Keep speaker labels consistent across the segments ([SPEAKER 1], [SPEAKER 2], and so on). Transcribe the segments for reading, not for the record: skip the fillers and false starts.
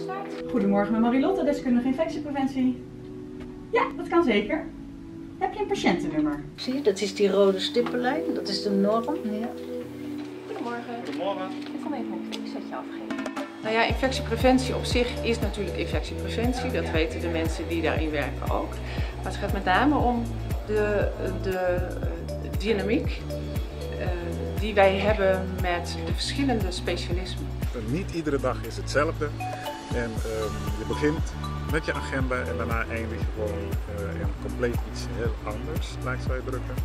[SPEAKER 1] start.
[SPEAKER 2] Goedemorgen, met Marilotte, deskundige infectiepreventie. Ja, dat kan zeker. Heb je een patiëntennummer?
[SPEAKER 3] Zie je, dat is die rode stippenlijn, dat is de norm. Ja.
[SPEAKER 1] Goedemorgen.
[SPEAKER 4] Goedemorgen.
[SPEAKER 1] Ik kom even op, ik zet je afgeven.
[SPEAKER 5] Nou ja, infectiepreventie op zich is natuurlijk infectiepreventie. Dat weten de mensen die daarin werken ook. Maar het gaat met name om de dynamiek die wij hebben met de verschillende specialismen.
[SPEAKER 4] Niet iedere dag is hetzelfde. En je begint met je agenda en daarna eindig je gewoon in compleet iets heel anders, laat ik zo drukken.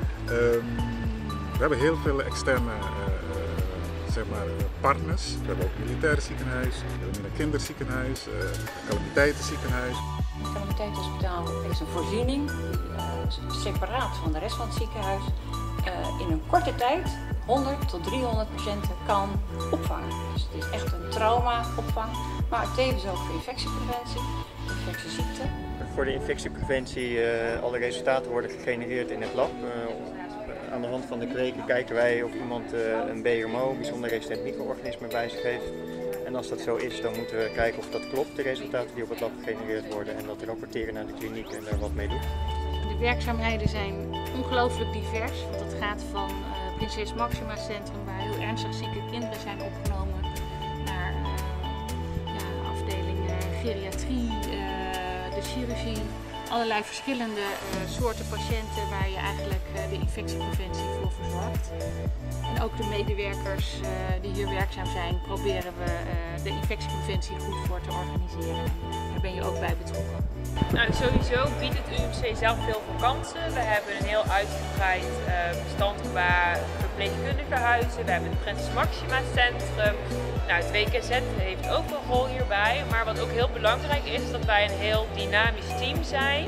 [SPEAKER 4] We hebben heel veel externe partners. We hebben ook een militair ziekenhuis, we hebben een kinderziekenhuis, een calamiteitenziekenhuis.
[SPEAKER 1] Het calamiteitenhospitaal is een voorziening, separaat van de rest van het ziekenhuis, in een korte tijd 100 tot 300 patiënten kan opvangen. Dus het is echt een traumaopvang, maar tevens ook voor infectiepreventie, infectieziekten.
[SPEAKER 6] Voor de infectiepreventie, alle resultaten worden gegenereerd in het lab. Aan de hand van de kweken kijken wij of iemand een BRMO, bijzonder resistent micro-organisme, bij zich heeft. En als dat zo is, dan moeten we kijken of dat klopt, de resultaten die op het lab gegenereerd worden, en dat rapporteren naar de kliniek en daar wat mee doen.
[SPEAKER 7] De werkzaamheden zijn ongelooflijk divers, want het gaat van Prinses Maxima Centrum, waar heel ernstig zieke kinderen zijn opgenomen, naar afdeling geriatrie, de chirurgie. Allerlei verschillende soorten patiënten waar je eigenlijk de infectiepreventie voor verzorgt. En ook de medewerkers die hier werkzaam zijn, proberen we de infectiepreventie goed voor te organiseren. Daar ben je ook bij betrokken.
[SPEAKER 8] Nou, sowieso biedt het UMC zelf veel voor kansen. We hebben een heel uitgebreid bestand qua verpleegkundige huizen. We hebben het Prinses Maxima Centrum. Nou, het WKZ heeft ook een rol hierbij. Maar wat ook heel belangrijk is, dat wij een heel dynamisch team zijn.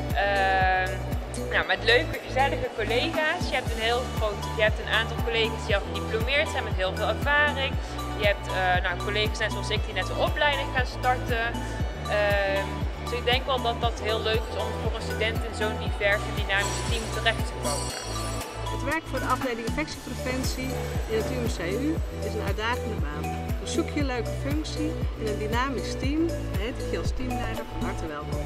[SPEAKER 8] Met leuke, gezellige collega's. Je hebt een aantal collega's die al gediplomeerd zijn met heel veel ervaring. Je hebt collega's net zoals ik die net een opleiding gaan starten. Dus ik denk wel dat dat heel leuk is om voor een student in zo'n divers en dynamisch team terecht te komen.
[SPEAKER 9] Het werk voor de afdeling infectiepreventie in het UMCU is een uitdagende baan. Dus zoek je een leuke functie in een dynamisch team, dan heet ik je als teamleider van harte welkom.